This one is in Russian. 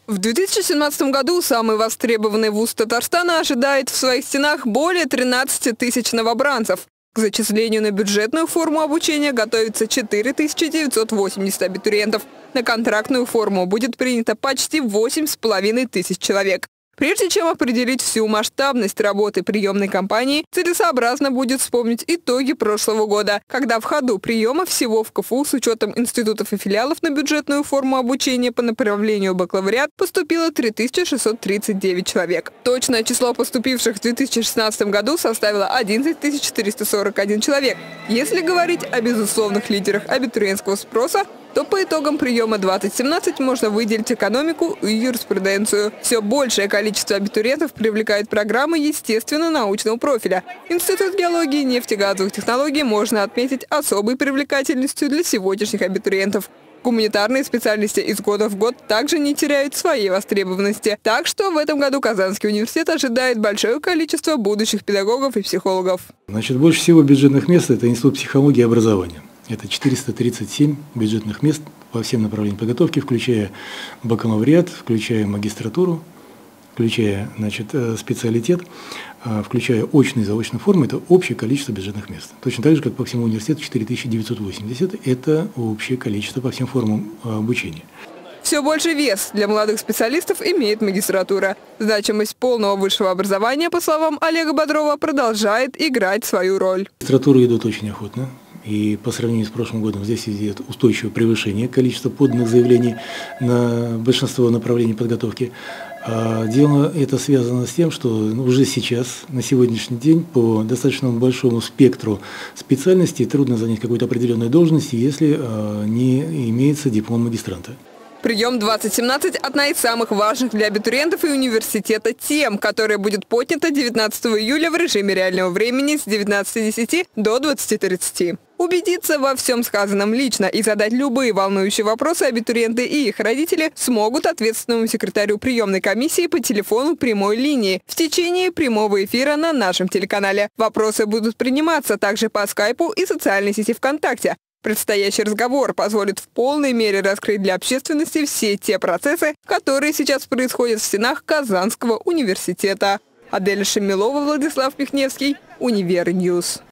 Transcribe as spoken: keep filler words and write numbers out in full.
В две тысячи семнадцатом году самый востребованный вуз Татарстана ожидает в своих стенах более тринадцати тысяч новобранцев. К зачислению на бюджетную форму обучения готовится четыре тысячи девятьсот восемьдесят абитуриентов. На контрактную форму будет принято почти восемь с половиной тысяч человек. Прежде чем определить всю масштабность работы приемной кампании, целесообразно будет вспомнить итоги прошлого года, когда в ходу приема всего в ка эф у с учетом институтов и филиалов на бюджетную форму обучения по направлению бакалавриат поступило три тысячи шестьсот тридцать девять человек. Точное число поступивших в две тысячи шестнадцатом году составило одиннадцать тысяч четыреста сорок один человек. Если говорить о безусловных лидерах абитуриентского спроса, то по итогам приема двадцать семнадцать можно выделить экономику и юриспруденцию. Все большее количество абитуриентов привлекает программы естественно-научного профиля. Институт геологии и нефтегазовых технологий можно отметить особой привлекательностью для сегодняшних абитуриентов. Гуманитарные специальности из года в год также не теряют своей востребованности. Так что в этом году Казанский университет ожидает большое количество будущих педагогов и психологов. Значит, больше всего бюджетных мест – это Институт психологии и образования. Это четыреста тридцать семь бюджетных мест по всем направлениям подготовки, включая бакалавриат, включая магистратуру, включая, значит, специалитет, включая очную и заочную форму. Это общее количество бюджетных мест. Точно так же, как по всему университету четыре тысячи девятьсот восемьдесят. Это общее количество по всем формам обучения. Все больше вес для молодых специалистов имеет магистратура. Значимость полного высшего образования, по словам Олега Бодрова, продолжает играть свою роль. Магистратуры идут очень охотно. И по сравнению с прошлым годом здесь идет устойчивое превышение количества поданных заявлений на большинство направлений подготовки. А дело это связано с тем, что уже сейчас, на сегодняшний день, по достаточно большому спектру специальностей трудно занять какую-то определенную должность, если не имеется диплом магистранта. Прием двадцать семнадцать – одна из самых важных для абитуриентов и университета тем, которая будет поднята девятнадцатого июля в режиме реального времени с девятнадцати десяти до двадцати тридцати. Убедиться во всем сказанном лично и задать любые волнующие вопросы абитуриенты и их родители смогут ответственному секретарю приемной комиссии по телефону прямой линии в течение прямого эфира на нашем телеканале. Вопросы будут приниматься также по скайпу и социальной сети ВКонтакте. Предстоящий разговор позволит в полной мере раскрыть для общественности все те процессы, которые сейчас происходят в стенах Казанского университета. Адель Шамилова, Владислав Пихневский, Универньюз.